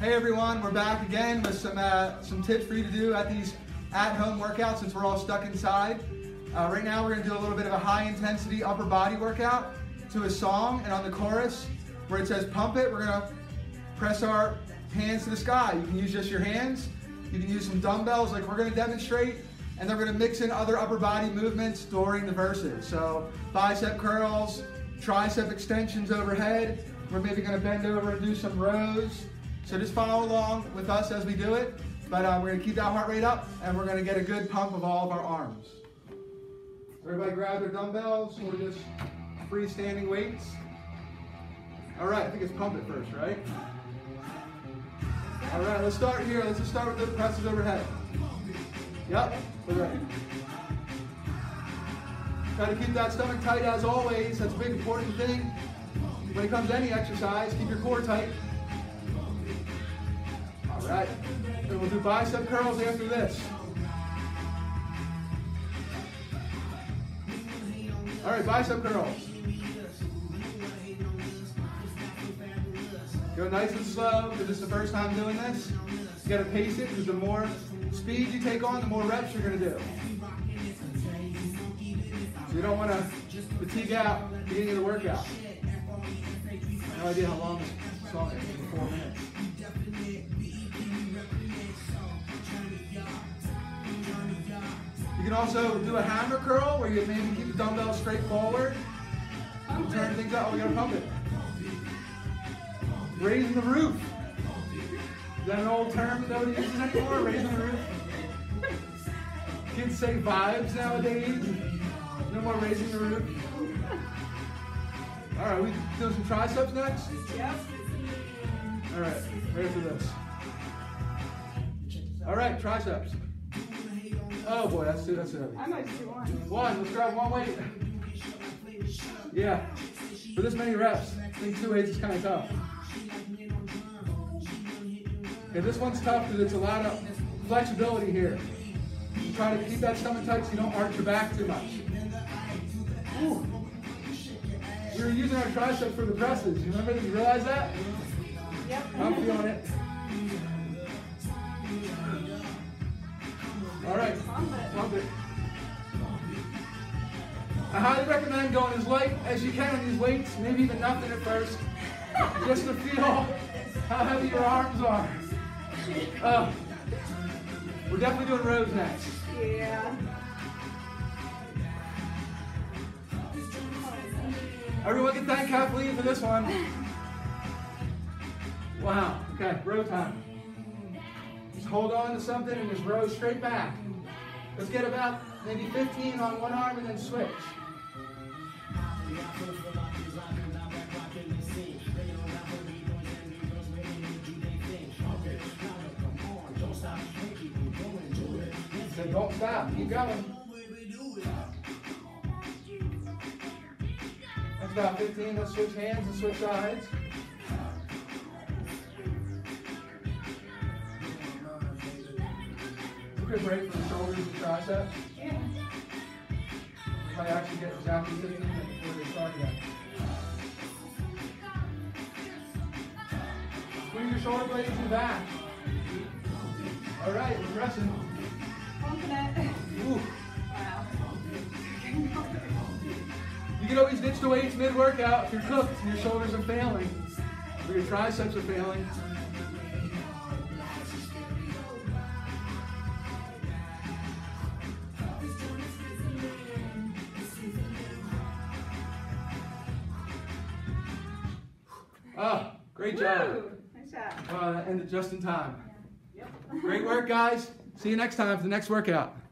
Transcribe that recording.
Hey everyone, we're back again with some tips for you to do at these at-home workouts since we're all stuck inside. Right now we're going to do a little bit of a high-intensity upper body workout to a song, and on the chorus where it says pump it, we're going to press our hands to the sky. You can use just your hands, you can use some dumbbells like we're going to demonstrate, and then we're going to mix in other upper body movements during the verses. So bicep curls, tricep extensions overhead. We're maybe going to bend over and do some rows. So just follow along with us as we do it. But we're going to keep that heart rate up, and we're going to get a good pump of all of our arms. Everybody grab their dumbbells or just freestanding weights. All right, I think it's pump it first, right? All right, let's start here. Let's just start with the presses overhead. Yep, we're ready. Try to keep that stomach tight as always. That's a big important thing. When it comes to any exercise, keep your core tight. All right, and we'll do bicep curls after this. All right, bicep curls. Go nice and slow, because this is the first time doing this. You gotta pace it, because the more speed you take on, the more reps you're gonna do. So you don't wanna fatigue out at the beginning of the workout. No idea how long this song is, 4 minutes. You can also do a hammer curl where you maybe keep the dumbbell straight forward. And turn things up. Oh, we gotta pump it. Raising the roof. Is that an old term that nobody uses anymore? Raising the roof. Kids say vibes nowadays. No more raising the roof. All right, we doing some triceps next? Yep. All right, ready for this. All right, triceps. Oh boy, that's heavy. I might just do one. One, let's grab one weight. Yeah, for this many reps, I think 2 weights is kind of tough. Okay, this one's tough because it's a lot of flexibility here. You try to keep that stomach tight so you don't arch your back too much. Ooh. We were using our triceps for the presses. You remember? Did you realize that? Yep. I'm feeling it. All right, pump it. I highly recommend going as light as you can on these weights, maybe even nothing at first, just to feel how heavy your arms are. We're definitely doing rows next. Yeah. Everyone can thank Kathleen for this one. Wow, okay, row time. Just hold on to something and just row straight back. Let's get about maybe 15 on one arm and then switch. So don't stop, keep going. That's about 15. Let's switch hands and switch sides. It's a good break for the shoulders and triceps. Yeah. Might actually get exactly 15 minutes before they start again. Swing your shoulder blades in the back. All right, we're pressing. Pumping it. Ooh. Wow. You can always ditch the weights mid-workout if you're cooked and your shoulders are failing, or your triceps are failing. Oh, great job. Woo. Nice job. That ended just in time. Yep. Great work, guys. See you next time for the next workout.